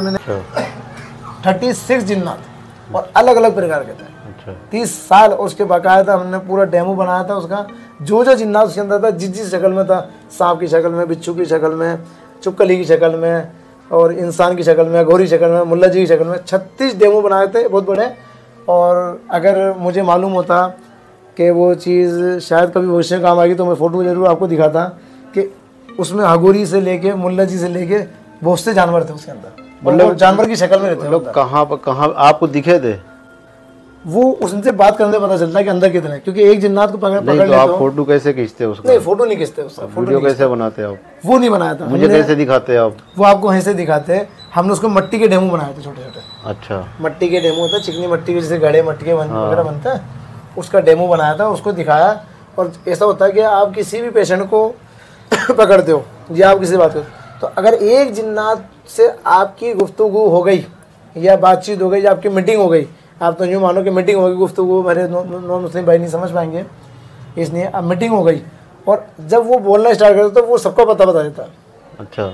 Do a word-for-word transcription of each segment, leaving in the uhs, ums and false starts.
मैंने thirty six जिन्नात और अलग अलग प्रकार के थे। अच्छा। तीस साल उसके बाकायदा हमने पूरा डेमो बनाया था उसका, जो जो जिन्नात उसके अंदर था, जिस जिस शक्ल में था, सांप की शक्ल में, बिच्छू की शक्ल में, चुपकली की शक्ल में, और इंसान की शक्ल में, घोड़ी शक्ल में, मुल्ला जी की शक्ल में, छत्तीस डेमो बनाए थे बहुत बड़े। और अगर मुझे मालूम होता कि वो चीज़ शायद कभी भविष्य में काम आएगी तो मैं फ़ोटो ज़रूर आपको दिखाता कि उसमें हगोरी से लेके मुल्ला जी से लेके बहुत से जानवर थे उसके अंदर, मतलब जानवर की शक्ल में रहते। लोग कहाँ पर कहाँ आपको दिखे थे? वो उनसे बात करने पता चलता है कि अंदर कितने, क्योंकि एक जिन्नात को पकड़ पकड़ तो आप फोटो कैसे खींचते हो उसका? नहीं, फोटो नहीं खींचते उसका, वीडियो कैसे बनाते हो आप? वो नहीं बनाया था, मुझे कैसे दिखाते आप? वो आपको ऐसे दिखाते। हमने उसको मट्टी के डेमो बनाए थे छोटे छोटे। अच्छा। मट्टी के डेमो होता है, चिकनी मट्टी के, जैसे गड़े मटके वगैरह बनता है, उसका डेमो बनाया था, उसको दिखाया। और ऐसा होता है कि आप किसी भी पेशेंट को पकड़ते हो या आप किसी से बात करते हो, तो अगर एक जिन्नात से आपकी गुफ्तगू हो गई या बातचीत हो गई या आपकी मीटिंग हो गई, आप तो यूँ मानो कि मीटिंग होगी, गुफ्तगू मेरे नॉन मुस्लिम भाई नहीं समझ पाएंगे, इसलिए अब मीटिंग हो गई और जब वो बोलना स्टार्ट करते तो वो सबका पता बता देता है। अच्छा।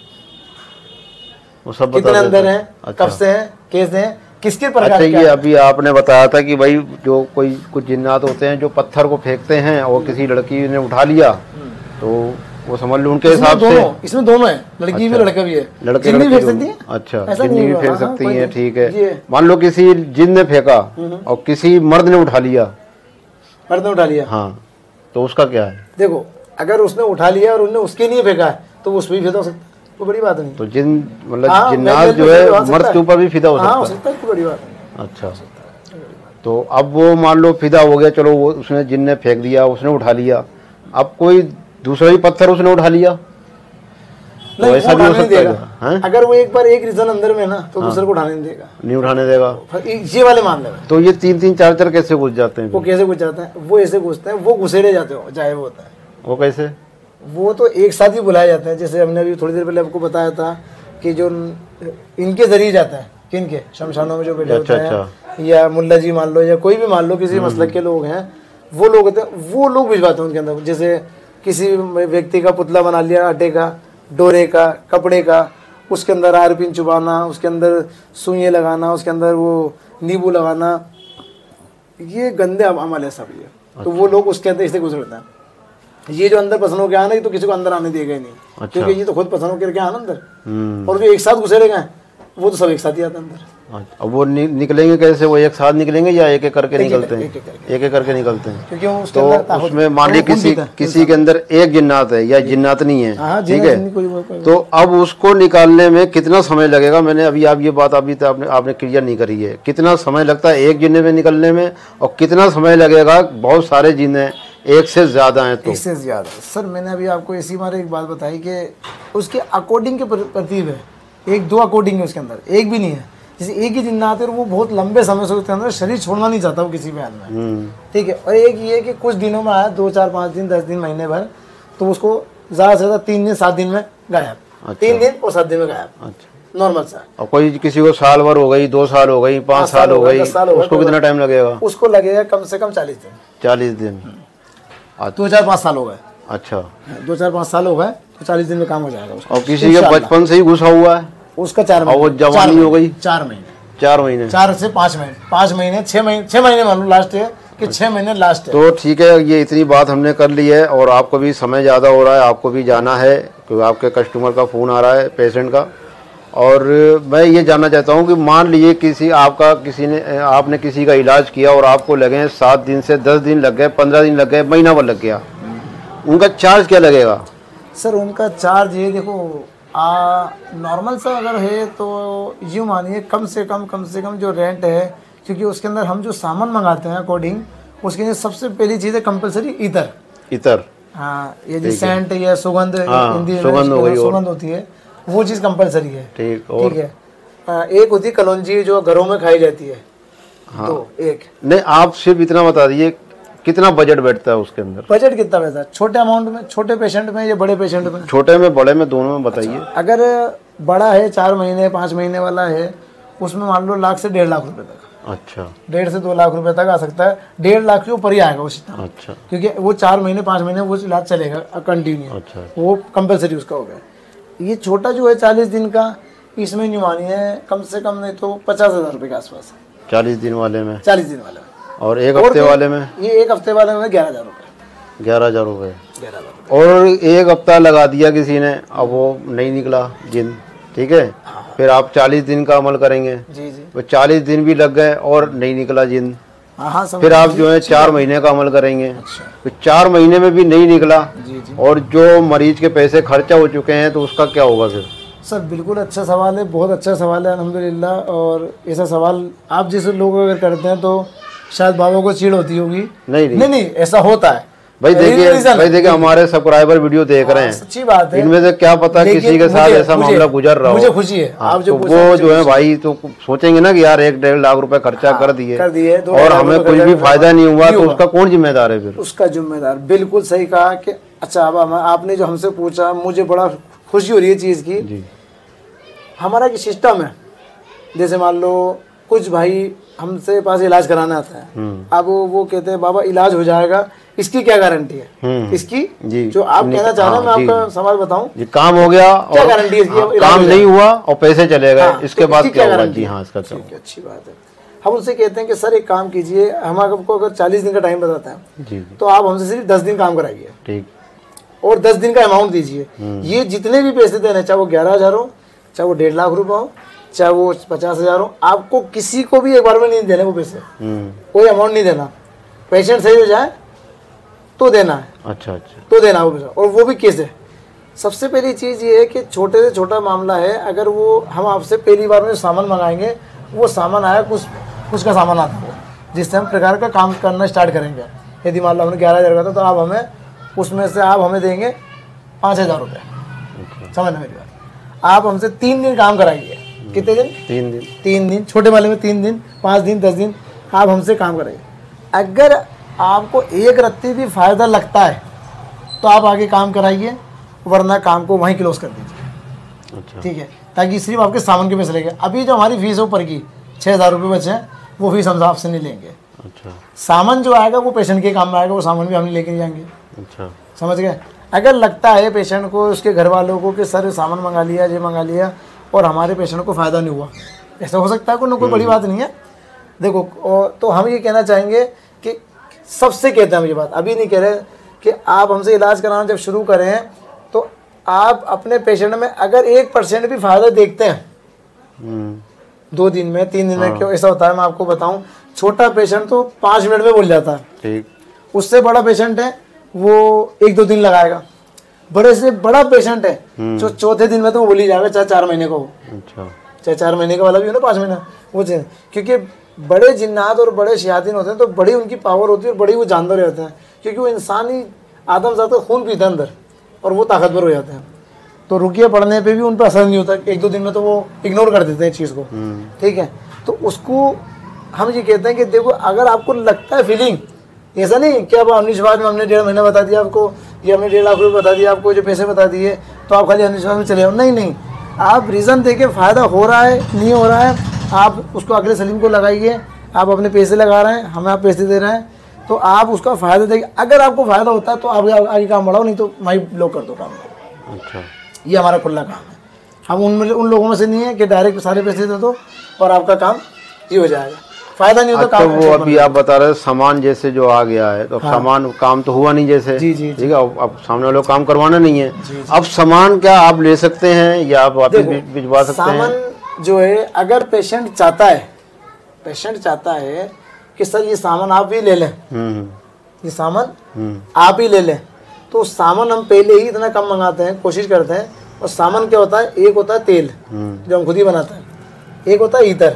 वो सब कितने अंदर हैं, अच्छा। कब से हैं, कैसे हैं, किसके प्रकार। अच्छा, ये अभी आपने बताया था कि भाई जो कोई कुछ जिन्नात होते हैं जो पत्थर को फेंकते हैं और किसी लड़की ने उठा लिया तो वो समझ लो उनके हिसाब से। इसमें दोनों है, लड़की भी लड़का भी है, लड़के जिन्नी भी फेंक सकती है। अच्छा, जिन्नी भी फेंक सकती है, ठीक है। है। मान लो किसी जिन ने फेंका और किसी मर्द ने उठा लिया, मर्द ने उठा लिया, हाँ, तो उसका क्या है? देखो, अगर उसने उठा लिया और उन्होंने उसके लिए फेंका है तो उस पर भी फिदा हो सकता है, कोई बड़ी बात नहीं। तो जिन मतलब जिन्नात जो है मर्द के ऊपर भी फिदा हो सकता है, कोई बड़ी बात नहीं। अच्छा, तो अब वो मान लो फिदा हो गया, चलो वो उसने जिन ने फेंक दिया, उसने उठा लिया, अब कोई दूसरा ही पत्थर उसने उठा लिया, तो ऐसा भी हो सकता है। अगर वो एक बार एक रीजन अंदर में ना तो दूसरे को उठाने नहीं देगा, नहीं उठाने देगा, ये वाले मामले में। तो ये तीन तीन चार चार कैसे घुस जाते हैं? वो कैसे घुस जाते हैं? वो ऐसे घुसते हैं, वो घुसेड़े जाते हो चाहे वो होता है। वो कैसे? वो तो एक साथ ही बुलाए जाते हैं, जैसे हमने अभी थोड़ी देर पहले आपको बताया था कि जो इनके जरिए जाता है, किनके शमशानों में जो बैठे होते हैं, या मुल्ला जी मान लो, या कोई भी मान लो, किसी मसलक के लोग हैं, वो लोग होते हैं, वो लोग भिजवाते हैं उनके अंदर। जैसे किसी व्यक्ति का पुतला बना लिया, आटे का, डोरे का, कपड़े का, उसके अंदर आरपिन चुबाना, उसके अंदर सुइयाँ लगाना, उसके अंदर वो नींबू लगाना, ये गंदे अमल है सब ये। अच्छा। तो वो लोग उसके अंदर इसे गुजरते हैं। ये जो अंदर पसंद होकर आना, ये तो किसी को अंदर आने देगा ही नहीं। अच्छा। क्योंकि ये तो खुद पसंद होकर के आना अंदर, और जो एक साथ घुसेड़े गए वो तो सब एक साथ ही आते हैं अंदर। अब वो नि, निकलेंगे कैसे? वो एक साथ निकलेंगे या एक एक करके निकलते हैं? एक एक करके निकलते हैं, क्योंकि तो उसमें मान ली किसी किसी के अंदर एक जिन्नात है या जिन्नात नहीं है, ठीक है, तो अब उसको निकालने में कितना समय लगेगा? मैंने अभी आप ये बात अभी तक आपने आपने क्लियर नहीं करी है, कितना समय लगता है एक जिन्ने में निकलने में, और कितना समय लगेगा बहुत सारे जिन्ने एक से ज्यादा हैं तो? एक से ज्यादा सर, मैंने अभी आपको इसी बारे एक बात बताई कि उसके अकॉर्डिंग के तरतीब है, एक दो अकॉर्डिंग है उसके अंदर, एक भी नहीं है। जैसे एक ही जिन्नात है और वो बहुत लंबे समय से उसके अंदर शरीर छोड़ना नहीं चाहता वो किसी बयान में, ठीक है। और एक ये कि कुछ दिनों में आया, दो चार पाँच दिन, दस दिन, महीने भर, तो उसको ज़्यादा से ज़्यादा तीन दिन सात दिन में गायब। अच्छा। तीन दिन और सात दिन में गायब। अच्छा, नॉर्मल सा। और कोई किसी को साल भर हो गई, दो साल हो गई, पाँच साल हो गई, उसको कितना टाइम लगेगा? उसको लगेगा कम से कम चालीस दिन। चालीस दिन दो चार पाँच साल हो गए। अच्छा, दो चार पाँच साल हो गए तो चालीस दिन में काम हो जाएगा उसका। और किसी के बचपन से ही घुसा हुआ है उसका चार महीने, वो जवानी हो गई चार महीने, चार महीने चार से पाँच महीने, पाँच महीने, छः महीने, छः महीने मान लो लास्ट है कि छः महीने लास्ट है। तो ठीक है, ये इतनी बात हमने कर ली है, और आपको भी समय ज़्यादा हो रहा है, आपको भी जाना है क्योंकि आपके कस्टमर का फ़ोन आ रहा है, पेशेंट का। और मैं ये जानना चाहता हूँ कि मान लीजिए किसी आपका किसी ने आपने किसी का इलाज किया और आपको लगे सात दिन से दस दिन लग गए, पंद्रह दिन लग गए, महीना भर लग गया, उनका चार्ज क्या लगेगा? सर उनका चार्ज ये देखो, नॉर्मल सा अगर है तो यूँ मानिए कम से कम कम से कम जो रेंट है, क्योंकि उसके अंदर हम जो सामान मंगाते हैं अकॉर्डिंग, उसके लिए सबसे पहली चीज़ है कंपलसरी इतर। इतर, हाँ, ये जो सेंट या सुगंध, हाँ, हिंदी में सुगंध हो गई, सुगंध होती है, वो चीज़ कंपलसरी है। ठीक, ठीक है। आ, एक होती है कलौंजी जो घरों में खाई जाती है। हाँ, तो एक नहीं, आप सिर्फ इतना बता दीजिए कितना बजट बैठता है उसके अंदर? बजट कितना बैठता है छोटे अमाउंट में, छोटे पेशेंट में या बड़े पेशेंट में? छोटे में, बड़े में, दोनों में बताइए। अच्छा, अगर बड़ा है, चार महीने पाँच महीने वाला है, उसमें मान लो लाख से डेढ़ लाख रुपए तक। अच्छा, डेढ़ से दो लाख रुपए तक आ सकता है, डेढ़ लाख के ऊपर ही आएगा उस टाइम। अच्छा, क्योंकि वो चार महीने पाँच महीने वो इलाज चलेगा कंटिन्यू। अच्छा, वो कंपलसरी उसका हो गया। ये छोटा जो है चालीस दिन का, इसमें न्यूमानी है कम से कम नहीं तो पचास हजार रुपये के आसपास है। चालीस दिन वाले में? चालीस दिन वाले में। और एक हफ्ते वाले में? ये एक हफ्ते वाले में ग्यारह हजार रुपये। ग्यारह हजार रुपये। ग्यारह हजार और एक हफ्ता लगा दिया किसी ने, अब वो नहीं निकला जिन, ठीक है, फिर आप चालीस दिन का अमल करेंगे। जी जी। वो चालीस दिन भी लग गए और नहीं निकला जिन, हाँ, फिर आप जो है चार महीने का अमल करेंगे। अच्छा। तो चार महीने में भी नहीं निकला, जी जी। और जो मरीज के पैसे खर्चा हो चुके हैं तो उसका क्या होगा फिर? सर बिल्कुल अच्छा सवाल है, बहुत अच्छा सवाल है अल्हम्दुलिल्लाह। और ऐसा सवाल आप जैसे लोग अगर करते हैं तो शायद बाबा को चीड़ होती होगी। नहीं नहीं नहीं, नहीं ऐसा होता है भाई। देखिए भाई देखिए हमारे सब्सक्राइबर वीडियो देख रहे हैं, सच्ची बात है। इनमें से क्या पता किसी के साथ ऐसा मामला गुजर रहा हो। मुझे खुशी है हाँ, आप जो तो वो जो है भाई तो सोचेंगे ना कि यार एक डेढ़ लाख रुपए खर्चा कर दिए कर दिए और हमें कुछ भी फायदा नहीं हुआ, तो उसका कौन जिम्मेदार है फिर? उसका जिम्मेदार बिल्कुल सही कहा कि अच्छा अब आपने जो हमसे पूछा, मुझे बड़ा खुशी हो रही है चीज़ की। हमारा एक सिस्टम है, जैसे मान लो कुछ भाई हमसे पास इलाज कराना आता है, अब वो कहते हैं बाबा इलाज हो जाएगा, इसकी क्या गारंटी है? इसकी जो आप कहना चाह रहे हैं, मैं आपका सवाल बताऊं, जी काम हो गया और क्या गारंटी है इसकी? काम नहीं हुआ और पैसे चले गए, इसके बाद क्या होगा? जी हाँ, इसका क्या? अच्छी बात है। हम उनसे कहते हैं कि सर एक काम कीजिए, हम आपको अगर चालीस दिन का टाइम बताते हैं तो आप हमसे सिर्फ दस दिन काम कराइए, ठीक, और दस दिन का अमाउंट दीजिए। ये जितने भी पैसे देने, चाहे वो ग्यारह हजार हो, चाहे वो डेढ़ लाख रुपए हो, चाहे वो पचास हजार हो, आपको किसी को भी एक बार में नहीं देने वो पैसे, कोई अमाउंट नहीं देना। पेशेंट सही हो जाए तो देना है। अच्छा अच्छा। तो देना वो पैसा, और वो भी कैसे? सबसे पहली चीज़ ये है कि छोटे से छोटा मामला है, अगर वो हम आपसे पहली बार में सामान मंगाएंगे, वो सामान आया कुछ कुछ का सामान आता है जिससे हम प्रकार का काम करना स्टार्ट करेंगे। यदि मान लो हमने ग्यारह हज़ार का था तो आप हमें उसमें से आप हमें देंगे पाँच हज़ार रुपये। समझना मेरी बात। आप हमसे तीन दिन काम कराइए। कितने दिन? तीन दिन। तीन दिन, छोटे वाले में तीन दिन, पाँच दिन, दस दिन आप हमसे काम कराइए। अगर आपको एक रत्ती भी फ़ायदा लगता है तो आप आगे काम कराइए, वरना काम को वहीं क्लोज कर दीजिए। अच्छा। ठीक है, ताकि सिर्फ आपके सामान के पैसे लेंगे। अभी जो हमारी फीस है ऊपर की छः हज़ार रुपये बचे हैं, वो फीस हम आपसे नहीं लेंगे। अच्छा। सामान जो आएगा वो पेशेंट के काम में आएगा, वो सामान भी हम नहीं लेके जाएंगे। अच्छा, समझ गए? अगर लगता है पेशेंट को, उसके घर वालों को कि सर सामान मंगा लिया, ये मंगा लिया और हमारे पेशेंट को फ़ायदा नहीं हुआ, ऐसा हो सकता है, कोई कोई बड़ी बात नहीं है। देखो, तो हम ये कहना चाहेंगे कि सबसे कहते हैं हम ये बात, अभी नहीं कह रहे कि आप हमसे इलाज कराना जब शुरू करें तो आप अपने पेशेंट में अगर एक परसेंट भी फ़ायदा देखते हैं, दो दिन में, तीन दिन में, क्यों ऐसा होता है मैं आपको बताऊं, छोटा पेशेंट तो पाँच मिनट में बोल जाता है, ठीक, उससे बड़ा पेशेंट है वो एक दो दिन लगाएगा, बड़े से बड़ा पेशेंट है जो चौथे दिन में तो वो बोल ही जाएगा, चाहे चार महीने का हो। अच्छा। चाहे चार महीने का वाला भी हो ना, पाँच महीने वो, क्योंकि बड़े जिन्नात और बड़े शयातीन होते हैं तो बड़ी उनकी पावर होती है और बड़ी वो जानवर रहते हैं, क्योंकि वो इंसानी आदम ज़ात खून पीता है अंदर और वो ताकतवर हो जाते हैं। तो रुकिया पड़ने पे भी उन पर असर नहीं होता, एक दो दिन में तो वो इग्नोर कर देते हैं चीज़ को। ठीक है, तो उसको हम ये कहते हैं कि देखो, अगर आपको लगता है फीलिंग, ऐसा नहीं कि अब अंधविश्वास में हमने डेढ़ महीना बता दिया आपको, या हमने डेढ़ लाख रुपये बता दिया आपको, जो पैसे बता दिए तो आप खाली अंधविश्वास में चले जाओ। नहीं नहीं, आप रीज़न देके फ़ायदा हो रहा है नहीं हो रहा है, आप उसको अगले सलीम को लगाइए। आप अपने पैसे लगा रहे हैं, हमें आप पैसे दे रहे हैं, तो आप उसका फ़ायदा देखिए। अगर आपको फ़ायदा होता है तो आप आगे काम बढ़ाओ, नहीं तो वहीं ब्लॉक कर दो काम। अच्छा, ये हमारा खुला काम है। हम उन उन लोगों में से नहीं है कि डायरेक्ट सारे पैसे दे दो और आपका काम ये हो जाएगा, फायदा नहीं होता। अच्छा, काम वो अभी आप बता रहे सामान जैसे जो आ गया है तो हाँ। सामान काम तो हुआ नहीं जैसे, जी जी, ठीक है, अब सामने वालों काम करवाना नहीं है, जी जी। अब सामान क्या आप ले सकते हैं या आप वापस भिजवा सकते हैं? सामान जो है, अगर पेशेंट चाहता है, पेशेंट चाहता है कि सर ये सामान आप भी ले लें, ये सामान आप ही ले लें, तो सामान हम पहले ही इतना कम मंगाते हैं, कोशिश करते हैं। और सामान क्या होता है, एक होता है तेल जो हम खुद ही बनाते हैं, एक होता है ईतर,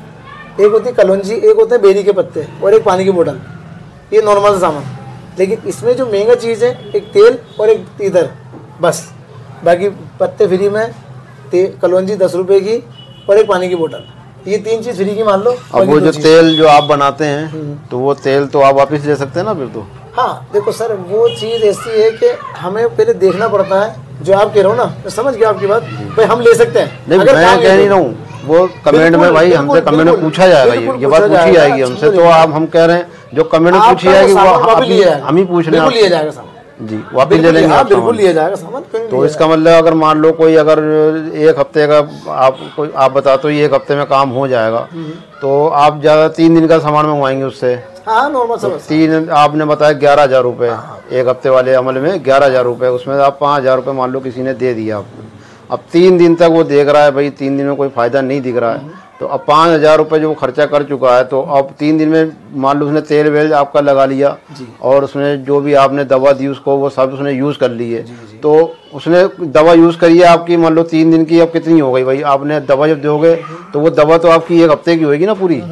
एक होती है कलौंजी, एक होते हैं बेरी के पत्ते और एक पानी की बोतल। ये नॉर्मल सामान। लेकिन इसमें जो महंगा चीज़ है, एक तेल और एक ईतर, बस, बाकी पत्ते फ्री में, तेल कलौंजी दस रुपये की और एक पानी की बोतल, ये तीन चीज़ फ्री की मान लो। अब वो जो तेल जो आप बनाते हैं तो वो तेल तो आप वापस ले सकते हैं ना फिर तो? हाँ, देखो सर, वो चीज़ ऐसी है कि हमें पहले देखना पड़ता है। जो आप कह रहे हो ना, मैं समझ गया आपकी बात, भाई हम ले सकते हैं। नहीं, अगर मैं कह नहीं रहा हूँ, वो कमेंट में भाई हमसे कमेंट में पूछा जाएगा, ये ये बात पूछी जाएगी हमसे, तो आप हम कह रहे हैं जो कमेंट में पूछी जाएगी वो हम ही पूछ रहे हैं। जी, वापस ले लेंगे आप बिल्कुल लिया जाएगा सामान। तो इसका मतलब अगर मान लो कोई अगर एक हफ्ते का आप कोई आप बताते हो एक हफ्ते में काम हो जाएगा, तो आप ज़्यादा तीन दिन का सामान मंगवाएंगे उससे। हाँ नॉर्मल सब। तीन आपने बताया ग्यारह हज़ार रुपये एक हफ्ते वाले अमल में, ग्यारह हज़ार रुपये, उसमें आप पाँच हज़ार रुपये मान लो किसी ने दे दिया आपको। अब तीन दिन तक वो देख रहा है भाई तीन दिन में कोई फ़ायदा नहीं दिख रहा है, तो अब पाँच हज़ार रुपये जो खर्चा कर चुका है, तो अब तीन दिन में मान लो उसने तेल वेल आपका लगा लिया और उसने जो भी आपने दवा दी उसको वो सब उसने यूज़ कर ली है। तो उसने दवा यूज़ करी है आपकी मान लो तीन दिन की, अब कितनी हो गई भाई? आपने दवा जब दोगे तो वो दवा तो आपकी एक हफ्ते की होगी ना पूरी।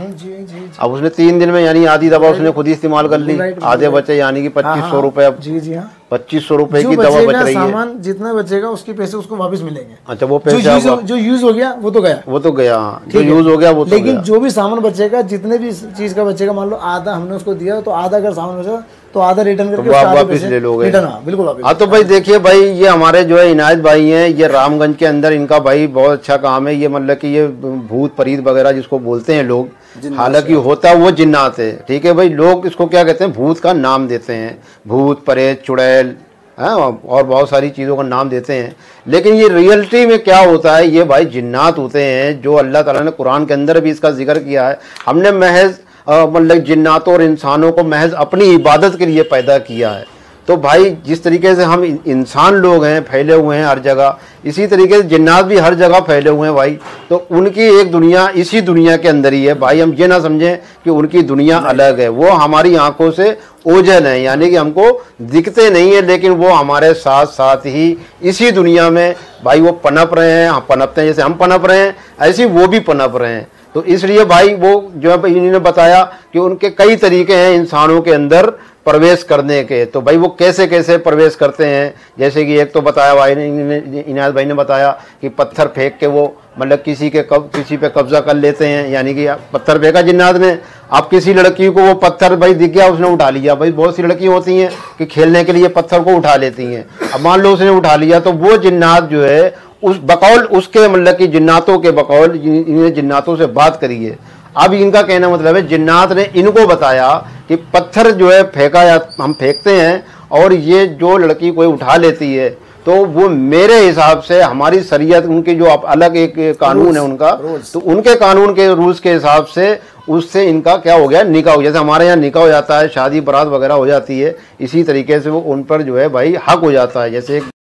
अब उसने तीन दिन में यानी आधी दवा उसने खुद ही इस्तेमाल कर ली, आधे बचे यानी कि पच्चीस सौ रुपये। अब जी जी हाँ पच्चीस सौ रुपये की दवा बच रही है। सामान जितना बचेगा उसके पैसे उसको वापस मिलेंगे। अच्छा, वो पैसे जो यूज हो गया वो तो गया, वो तो गया, जो यूज हो गया वो तो लेकिन जो भी सामान बचेगा, जितने भी चीज का बचेगा, मान लो आधा हमने उसको दिया तो आधा अगर सामान बचेगा तो आधा रिटर्न करके आप वापस ले लोगे। बिल्कुल वापस। हाँ तो भाई देखिए भाई, ये हमारे जो है इनायत भाई हैं, ये रामगंज के अंदर इनका भाई बहुत अच्छा काम है। ये मतलब कि ये भूत प्रीत वगैरह जिसको बोलते हैं लोग, हालांकि होता वो जिन्नात है, ठीक है भाई। लोग इसको क्या कहते हैं, भूत का नाम देते हैं, भूत प्रेत चुड़ैल हाँ और बहुत सारी चीज़ों का नाम देते हैं, लेकिन ये रियलिटी में क्या होता है, ये भाई जिन्नात होते हैं जो अल्लाह ताला ने कुरान के अंदर भी इसका जिक्र किया है। हमने महज मतलब जिन्नातों और इंसानों को महज अपनी इबादत के लिए पैदा किया है। तो भाई जिस तरीके से हम इंसान लोग हैं फैले हुए हैं हर जगह, इसी तरीके से जिन्नात भी हर जगह फैले हुए हैं भाई। तो उनकी एक दुनिया इसी दुनिया के अंदर ही है भाई। हम ये ना समझें कि उनकी दुनिया अलग है, वो हमारी आंखों से ओझल है, यानी कि हमको दिखते नहीं है, लेकिन वो हमारे साथ साथ ही इसी दुनिया में भाई वो पनप रहे हैं। हम पनपते हैं, जैसे हम पनप रहे हैं ऐसे वो भी पनप रहे हैं। तो इसलिए भाई वो जो है इन्होंने बताया कि उनके कई तरीके हैं इंसानों के अंदर प्रवेश करने के। तो भाई वो कैसे कैसे प्रवेश करते हैं, जैसे कि एक तो बताया भाई ने, इनायत भाई ने बताया कि पत्थर फेंक के वो मतलब किसी के कब किसी पे कब्जा कर लेते हैं, यानी कि पत्थर फेंका जिन्नात ने, आप किसी लड़की को वो पत्थर भाई दिख गया उसने उठा लिया। भाई बहुत सी लड़की होती हैं कि खेलने के लिए पत्थर को उठा लेती हैं, अब मान लो उसने उठा लिया तो वो जिन्नात जो है उस बकौल उसके मतलब कि जिन्नातों के बकौल इन्हें जिन्नातों से बात करी है। अब इनका कहना मतलब है जिन्नात ने इनको बताया कि पत्थर जो है फेंका या हम फेंकते हैं और ये जो लड़की कोई उठा लेती है, तो वो मेरे हिसाब से हमारी शरीयत उनकी जो अलग एक कानून है उनका, तो उनके कानून के रूल्स के हिसाब से उससे इनका क्या हो गया, निकाह हो। जैसे हमारे यहाँ निकाह हो जाता है, शादी बारात वगैरह हो जाती है, इसी तरीके से वो उन पर जो है भाई हक हो जाता है। जैसे